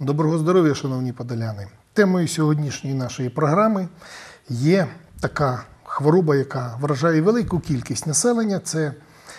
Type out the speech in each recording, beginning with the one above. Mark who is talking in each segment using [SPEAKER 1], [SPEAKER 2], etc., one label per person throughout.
[SPEAKER 1] Доброго здоров'я, шановні подоляни! Темою сьогоднішньої нашої програми є така хвороба, яка вражає велику кількість населення – це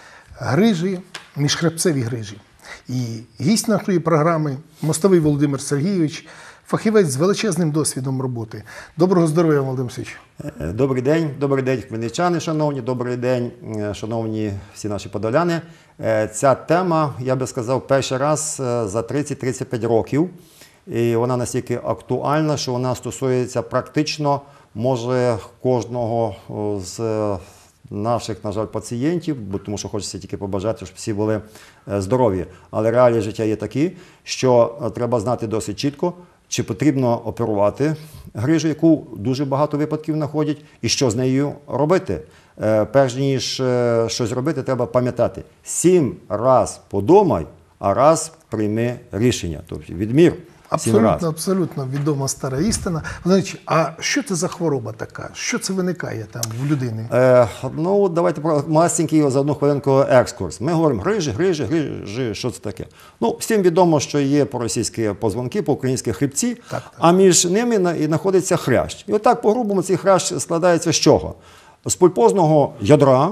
[SPEAKER 1] грижі, міжхребцеві грижі. І гість нашої програми – Мостовий Володимир Сергійович, фахівець з величезним досвідом роботи. Доброго здоров'я, Володимир Сергійович!
[SPEAKER 2] Добрий день, хмельничани, шановні, добрий день, шановні всі наші подоляни. Ця тема, я би сказав, перший раз за 30-35 років. І вона настільки актуальна, що вона стосується практично, може, кожного з наших, на жаль, пацієнтів, тому що хочеться тільки побажати, щоб всі були здорові. Але реалії життя є такі, що треба знати досить чітко, чи потрібно оперувати грижу, яку дуже багато випадків знаходять, і що з нею робити. Перш ніж щось робити, треба пам'ятати. 7 раз подумай, а раз прийми рішення. Тобто відмір.
[SPEAKER 1] Абсолютно відома стара істина. Значить, а що це за хвороба така? Що це виникає там в людини?
[SPEAKER 2] Давайте масенький за одну хвилинку екскурс. Ми говоримо грижі, що це таке? Всім відомо, що є по-російськи позвонки, по-українськи хребці, а між ними і знаходиться хрящ. І отак по-грубому цей хрящ складається з чого? З пульпозного ядра,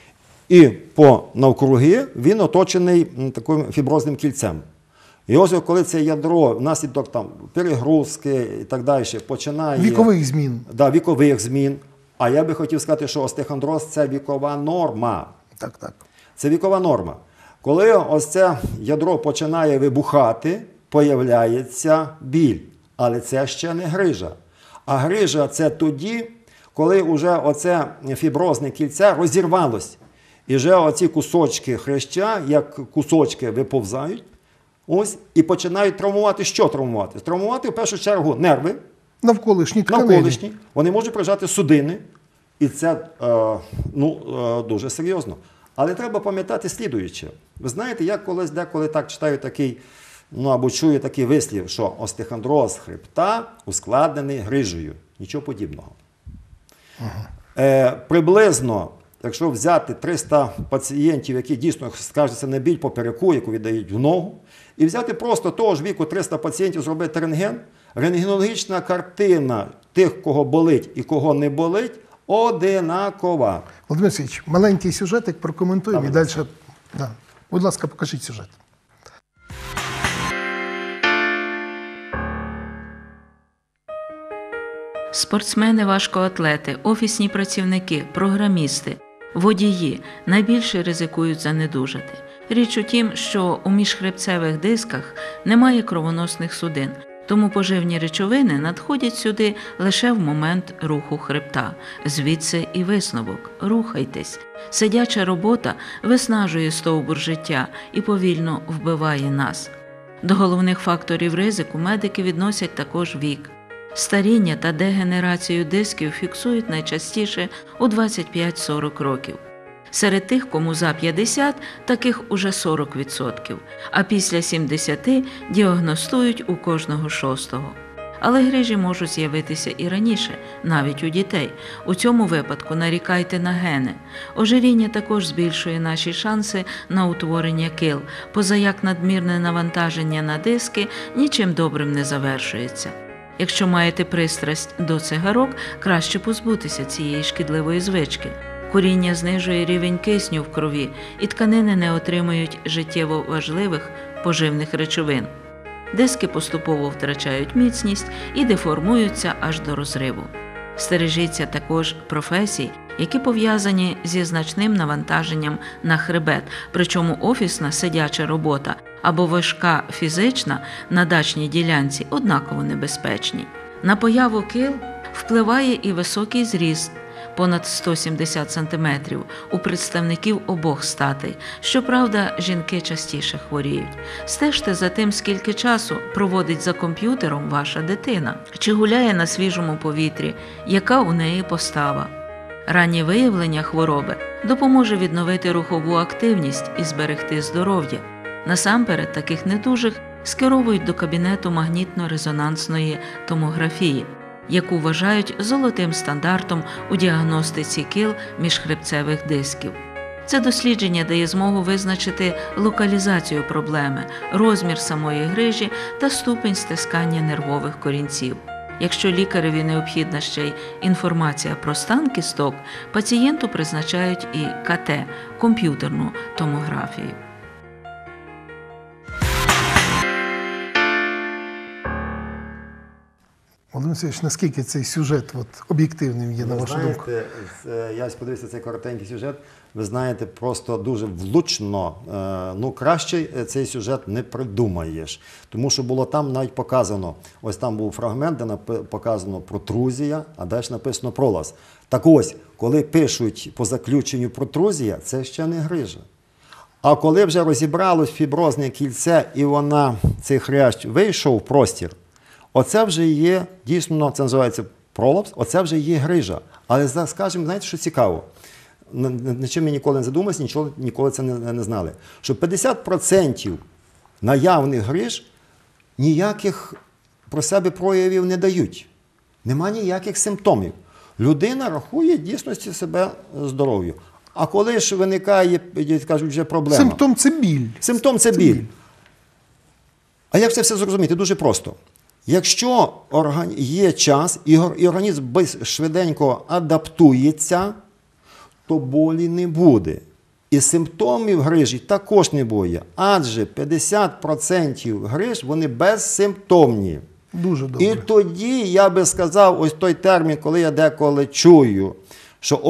[SPEAKER 2] і по навкруги він оточений таким фіброзним кільцем. І ось коли це ядро внаслідок перегрузки і так далі починає…
[SPEAKER 1] Вікових змін.
[SPEAKER 2] Да, вікових змін. А я би хотів сказати, що остеохондроз – це вікова норма.
[SPEAKER 1] Так.
[SPEAKER 2] Це вікова норма. Коли ось це ядро починає вибухати, появляється біль. Але це ще не грижа. А грижа – це тоді, коли вже оце фіброзне кільце розірвалось. І вже оці кусочки хряща, як кусочки виповзають, ось, і починають травмувати. Що травмувати? Травмувати, в першу чергу, нерви.
[SPEAKER 1] Навколишні тканини.
[SPEAKER 2] Вони можуть прижати судини. І це дуже серйозно. Але треба пам'ятати слідуюче. Ви знаєте, я колись деколи так читаю такий, або чую такий вислів, що остеохондроз хребта ускладнений грижею. Нічого подібного. Приблизно, якщо взяти 300 пацієнтів, які дійсно скаржаться на біль попереку, яку віддають в ногу, і взяти просто того ж віку 300 пацієнтів, зробити рентген, рентгенологічна картина тих, кого болить і кого не болить, одинакова.
[SPEAKER 1] Володимир Сергійович, маленький сюжетик прокоментуємо і далі. Будь ласка, покажіть сюжет.
[SPEAKER 3] Спортсмени, важкоатлети, офісні працівники, програмісти, водії найбільше ризикують занедужати. Річ у тім, що у міжхребцевих дисках немає кровоносних судин, тому поживні речовини надходять сюди лише в момент руху хребта. Звідси і висновок – рухайтесь. Сидяча робота виснажує стовбур життя і повільно вбиває нас. До головних факторів ризику медики відносять також вік. Старіння та дегенерацію дисків фіксують найчастіше у 25-40 років. Серед тих, кому за 50, таких уже 40%, а після 70 діагностують у кожного 6-го. Але грижі можуть з'явитися і раніше, навіть у дітей. У цьому випадку нарікайте на гени. Ожиріння також збільшує наші шанси на утворення кил, позаяк надмірне навантаження на диски нічим добрим не завершується. Якщо маєте пристрасть до цигарок, краще позбутися цієї шкідливої звички. Куріння знижує рівень кисню в крові, і тканини не отримують життєво важливих поживних речовин. Диски поступово втрачають міцність і деформуються аж до розриву. Стережіться також професій, які пов'язані зі значним навантаженням на хребет, причому офісна сидяча робота або важка фізична на дачній ділянці однаково небезпечні. На появу кил впливає і високий зріст, понад 170 см, у представників обох статей. Щоправда, жінки частіше хворіють. Стежте за тим, скільки часу проводить за комп'ютером ваша дитина, чи гуляє на свіжому повітрі, яка у неї постава. Раннє виявлення хвороби допоможе відновити рухову активність і зберегти здоров'я. Насамперед, таких недужих скеровують до кабінету магнітно-резонансної томографії, яку вважають золотим стандартом у діагностиці кил міжхребцевих дисків. Це дослідження дає змогу визначити локалізацію проблеми, розмір самої грижі та ступень стискання нервових корінців. Якщо лікареві необхідна ще й інформація про стан кісток, пацієнту призначають і КТ – комп'ютерну томографію.
[SPEAKER 1] Володимир Васильович, наскільки цей сюжет об'єктивним є, на вашу думку?
[SPEAKER 2] Я подивився цей коротенький сюжет, ви знаєте, просто дуже влучно, краще цей сюжет не придумаєш. Тому що було там навіть показано, ось там був фрагмент, де показано протрузія, а далі написано пролаз. Так ось, коли пишуть по заключенню протрузія, це ще не грижа. А коли вже розібралось фіброзне кільце і цей хрящ вийшов в простір, оце вже є, дійсно, це називається пролапс, оце вже є грижа. Але, скажімо, знаєте, що цікаво? Над чим ми ніколи не задумалися, ніколи це не знали. Що 50% наявних гриж ніяких про себе проявів не дають. Нема ніяких симптомів. Людина рахує дійсності себе здоров'ю. А коли ж виникає, кажуть, вже проблема?
[SPEAKER 1] Симптом – це біль.
[SPEAKER 2] Симптом – це біль. А як це все зрозуміти? Дуже просто. Якщо є час і організм швиденько адаптується, то болі не буде. І симптомів грижі також не буде. Адже 50% гриж, вони безсимптомні.
[SPEAKER 1] Дуже добре.
[SPEAKER 2] І тоді, я би сказав, ось той термін, коли я деколи чую, що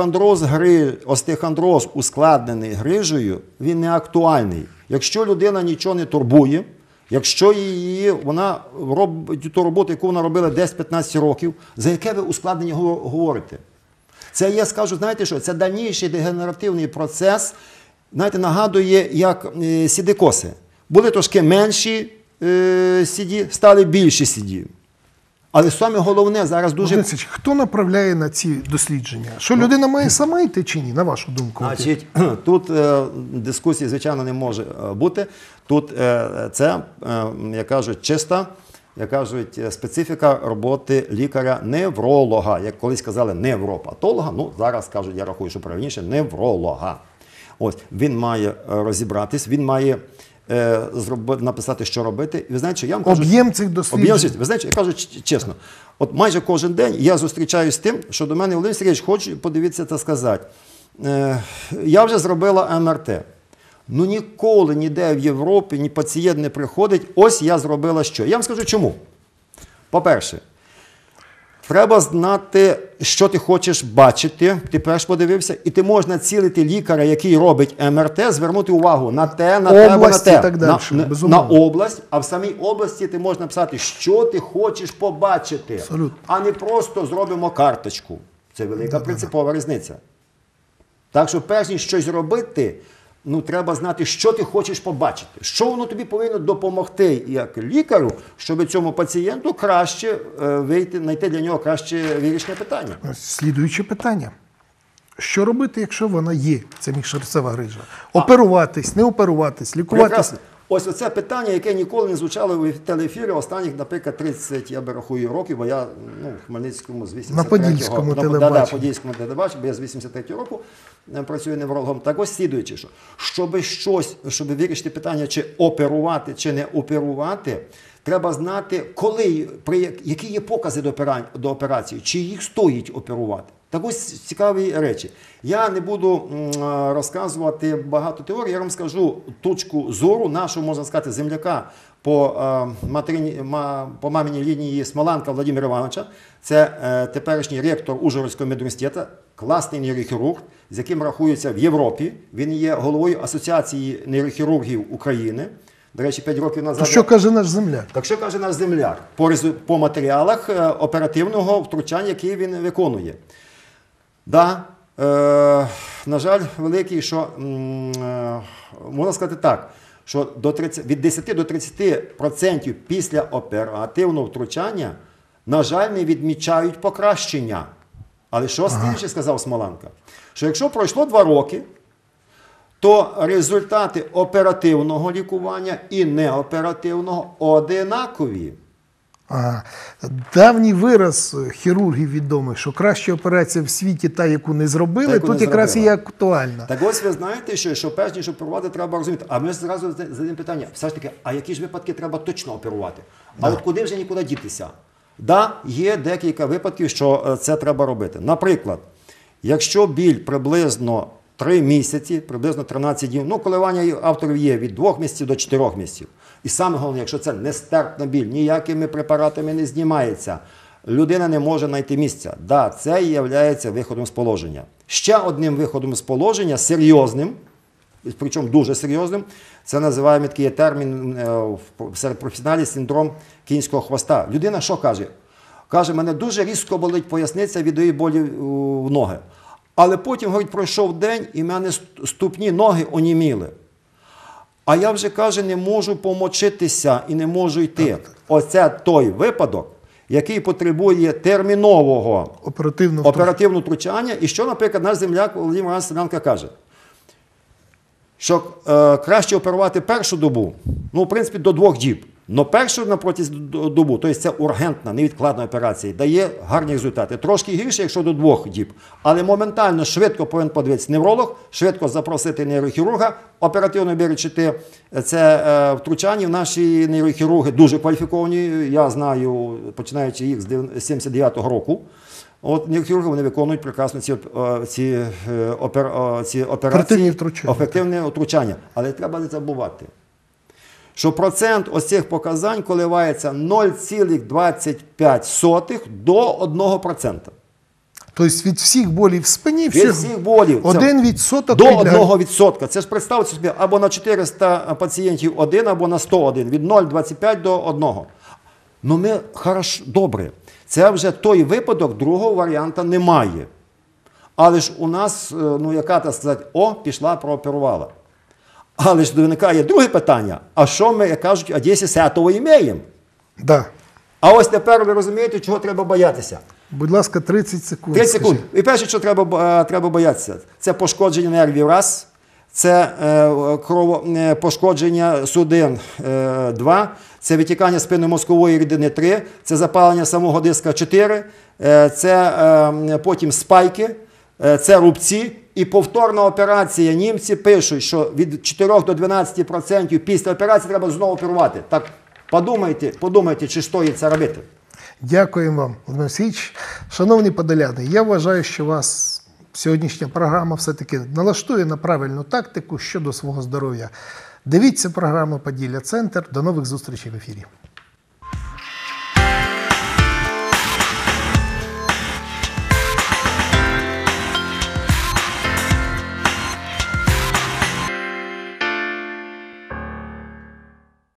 [SPEAKER 2] остеохондроз ускладнений грижею, він не актуальний. Якщо людина нічого не турбує, якщо вона робить ту роботу, яку вона робила 10-15 років, за яке ви ускладнення говорите? Це, я скажу, знаєте що, це дальніший дегенеративний процес, знаєте, нагадує, як сідикоси. Були трошки менші сіді, стали більші сіді. Але саме головне зараз дуже...
[SPEAKER 1] Хто направляє на ці дослідження? Що людина має сама йти чи ні, на вашу думку?
[SPEAKER 2] Значить, тут дискусії, звичайно, не може бути. Тут це, як кажуть, чиста, як кажуть, специфіка роботи лікаря-невролога. Як колись казали невропатолога, зараз кажуть, я рахую, що правильніше, невролога. Ось, він має розібратись, він має написати, що робити. І ви знаєте, що я вам кажу,
[SPEAKER 1] об'єм цих досліджень.
[SPEAKER 2] Ви знаєте, я кажу чесно, от майже кожен день я зустрічаюсь з тим, що до мене Володимир Сергійович, хочу подивитися та сказати. Я вже зробила МРТ. Ніколи ніде в Європі ні пацієнт не приходить, ось я зробила що. Я вам скажу чому. По-перше, треба знати, що ти хочеш бачити, ти перш подивився, і ти можеш націлити лікаря, який робить МРТ, звернути увагу на те, на те, на те.
[SPEAKER 1] Так далі,
[SPEAKER 2] на область, а в самій області ти можеш написати, що ти хочеш побачити,
[SPEAKER 1] абсолютно.
[SPEAKER 2] А не просто зробимо карточку. Це велика принципова різниця. Так що перш ніж щось робити, треба знати, що ти хочеш побачити. Що воно тобі повинно допомогти як лікарю, щоб цьому пацієнту краще вийти, знайти для нього краще вирішення питання.
[SPEAKER 1] Слідуюче питання. Що робити, якщо вона є, ця міжхребцева грижа? Оперуватись, не оперуватись, лікуватись?
[SPEAKER 2] Прекрасно. Ось оце питання, яке ніколи не звучало в телеефірі останніх, наприклад, 30, я би рахую, років, бо я в Хмельницькому з 83-го.
[SPEAKER 1] На Подільському телебаченні.
[SPEAKER 2] Подільському телебаченні, бо я з 83-го року працюю неврологом. Так ось слідуючи, що щоб вирішити питання, чи оперувати, чи не оперувати, треба знати, які є покази до операції, чи їх стоїть оперувати. Так ось цікаві речі. Я не буду розказувати багато теорій, я вам скажу точку зору нашого, можна сказати, земляка по маминій лінії Смоланка Владимира Івановича. Це теперішній ректор Ужгородського медуніверситету, класний нейрохірург, з яким рахується в Європі. Він є головою Асоціації нейрохірургів України. До речі, 5 років назад...
[SPEAKER 1] То що каже наш земляк?
[SPEAKER 2] Так що каже наш земляк? По матеріалах оперативного втручання, які він виконує. На жаль, великий, що можна сказати так, що від 10 до 30% після оперативного втручання, на жаль, не відмічають покращення. Але що слідче сказав Смоланка? Що якщо пройшло 2 роки, то результати оперативного лікування і неоперативного одинакові.
[SPEAKER 1] Ага. Давній вираз хірургів відомий, що краща операція в світі та, яку не зробили,
[SPEAKER 2] Та, яку
[SPEAKER 1] тут
[SPEAKER 2] не
[SPEAKER 1] якраз і
[SPEAKER 2] зробили.
[SPEAKER 1] є актуальна.
[SPEAKER 2] Так ось ви знаєте, що перш ніж оперувати, треба розуміти. А ми зразу задаємо питання, все ж таки, а які ж випадки треба точно оперувати? А от куди вже нікуди дітися? Да, є декілька випадків, що це треба робити. Наприклад, якщо біль приблизно 3 місяці, приблизно 13 днів, ну, коливання авторів є від 2 місяців до 4 місяців. І саме головне, якщо це нестерпна біль, ніякими препаратами не знімається, людина не може знайти місця. Да, це є виходом з положення. Ще одним виходом з положення, серйозним, причому дуже серйозним, це називаємо такий термін серед професіоналів синдром кінського хвоста. Людина що каже? Каже, мене дуже різко болить поясниця, віддає болі в ноги. Але потім, говорить, пройшов день і в мене ступні, ноги оніміли. А я вже, каже, не можу помочитися і не можу йти. Оце той випадок, який потребує термінового оперативного втручання. І що, наприклад, наш земляк Володимир Іванович Селянка каже? Що краще оперувати першу добу, ну, в принципі, до 2 діб. Но першу на протязі добу, тобто це ургентна, невідкладна операція, дає гарні результати. Трошки гірше, якщо до 2 діб. Але моментально, швидко повинен подивитися невролог, швидко запросити нейрохірурга, оперативно вирішити це втручання. Наші нейрохірурги дуже кваліфіковані, я знаю, починаючи їх з 79-го року. От нейрохірурги, вони виконують прекрасно ці операції, ефективне втручання. Але треба не забувати, що процент ось цих показань коливається 0,25 до 1%.
[SPEAKER 1] Тобто від всіх болів в спині,
[SPEAKER 2] від всіх болів
[SPEAKER 1] 1%
[SPEAKER 2] до 1%. Це ж представте собі, або на 400 пацієнтів 1, або на 101, від 0,25 до 1. Ну ми, добре, це вже той випадок, другого варіанта немає. Але ж у нас, ну яка так сказати, пішла, прооперувала. Але ж виникає друге питання, а що ми, як кажуть, а якщо з цього маємо?
[SPEAKER 1] Да.
[SPEAKER 2] А ось тепер ви розумієте, чого треба боятися.
[SPEAKER 1] Будь ласка, 30 секунд.
[SPEAKER 2] 30 секунд. І перше, що треба боятися, це пошкодження нервів раз, це пошкодження судин 2, це витікання спинномозкової рідини 3, це запалення самого диска 4, це потім спайки, це рубці. І повторна операція. Німці пишуть, що від 4 до 12% після операції треба знову оперувати. Так подумайте, чи стоїть це робити.
[SPEAKER 1] Дякуємо вам, Володимир Олексійович. Шановні подоляни, я вважаю, що вас сьогоднішня програма все-таки налаштує на правильну тактику щодо свого здоров'я. Дивіться програму «Поділля Центр». До нових зустрічей в ефірі.